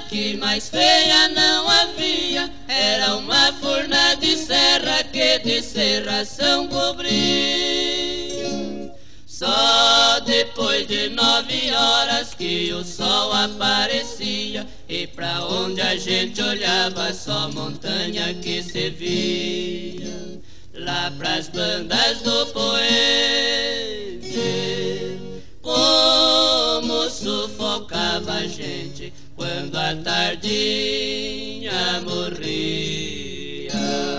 que mais feia não havia, era uma furna de serra que de serração cobria. Só depois de 9 horas que o sol aparecia, e pra onde a gente olhava só montanha que se via. Lá pras bandas do poente, como sufocava a gente quando a tardinha morria.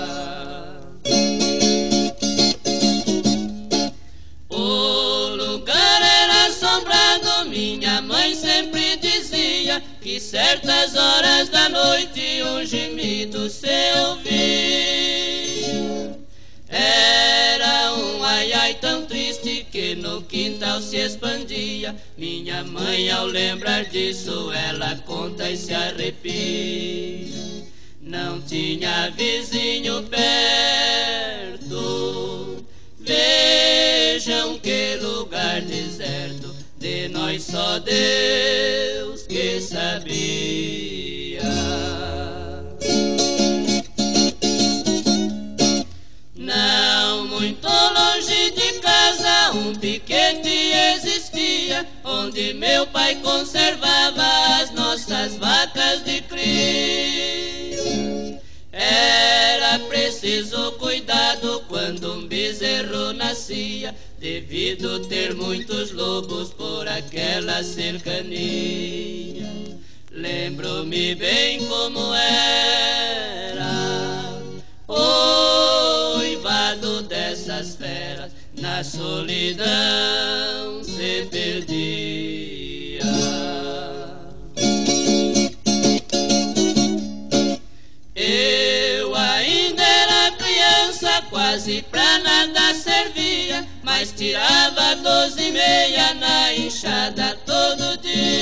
O lugar era assombrado, minha mãe sempre dizia que certas horas da noite um gemido se ouvia. Era um ai ai tão triste que no quintal se expandia. Minha mãe, ao lembrar disso, ela conta e se arrepia. Não tinha vizinho perto, vejam que lugar deserto, de nós só Deus que sabia. Não muito longe de casa um piquete existia, onde meu pai conservava as nossas vacas de cria. Era preciso cuidado quando um bezerro nascia, devido ter muitos lobos por aquela cercania. Lembro-me bem como era o uivado dessas feras, na solidão se perdia. Eu ainda era criança, quase pra nada servia, mas tirava 12,5 na enxada todo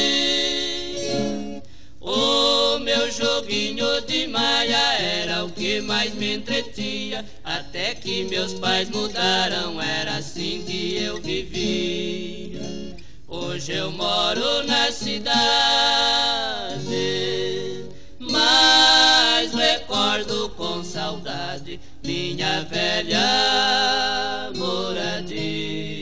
dia. O meu joguinho de maia era o que mais me entretia, até que meus pais mudaram, era assim que eu vivia. Hoje eu moro na cidade, mas recordo com saudade minha velha moradia.